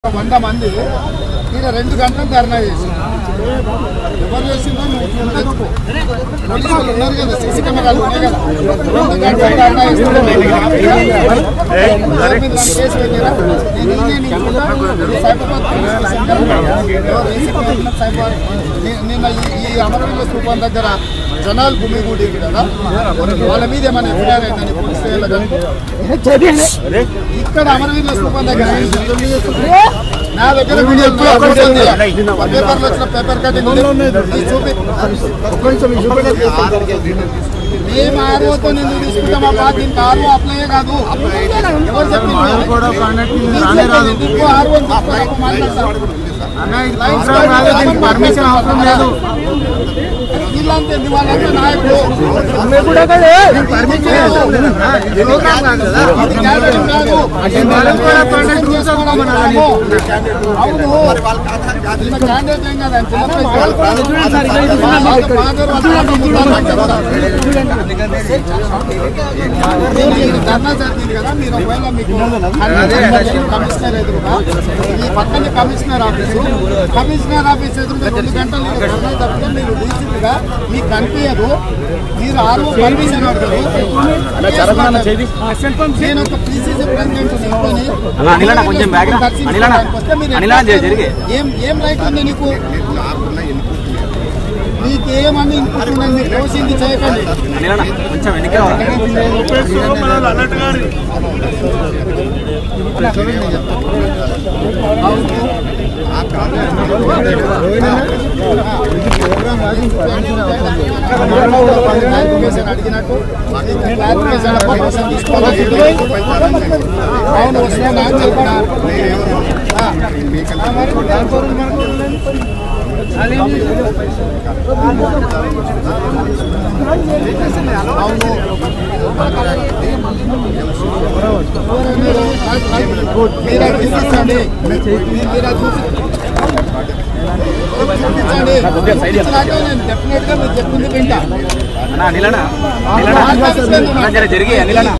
100 మంది ఈయన 2 గంటలు ధర్నా చేసింది. ఎవరు చేసిందో పోలీసులు ఉన్నారు కదా, సీసీ కెమెరాలు ఉన్నాయి కదా. 2 గంటలు ధర్నా చేస్తున్నారు. కేసు పెట్టారా? నిన్న ఈ అమరవీరుల స్థూపం దగ్గర జనాలు గుమిగూడి కదా, వాళ్ళ మీద ఏమైనా ఎఫ్ఐఆర్ అయిందని పోలీస్ ఇక్కడ అమరవీరుల స్థూపం దగ్గర నా దగ్గర పేపర్లు వచ్చిన పేపర్ కటింగ్ చూపి మేము ఆర్ఓతో నిన్ను తీసుకుంటాం. అబ్బా దీనికి ఆర్ఓ అప్లై కాదు. ఎవరు చెప్పింది? ఆర్ఓ పర్మిషన్ అవసరం లేదు. వీళ్ళంతే వాళ్ళంతా నాయకుడు. అవును క్యాండిడేట్ ఏం కదా ధర్నా జరిగింది కదా. మీరు ఒకవేళ మీకు కమిషనర్ ఎదురుగా ఈ పక్కన కమిషనర్ ఆఫీస్ ఎదురుగా 2 గంటలు ధర్నా జరిగితే మీరు డీసీగా మీకు కనిపించదు. మీరు ఆర్ఓ పర్మిషన్ అడగదు. నేను ఒక పీసీసీ ప్రెసిడెంట్ ఏం రైట్ ఉంది నీకు? నీకేమని ఇన్పుట్ ఉన్నది? మీరు కోసింది చేయకండి. అడిగినట్టు అవును వస్తున్నా అని చెప్పిన అవును మీరు చూపించండి. నేను డెఫినెట్ గా మీరు చెప్పింది వింటా.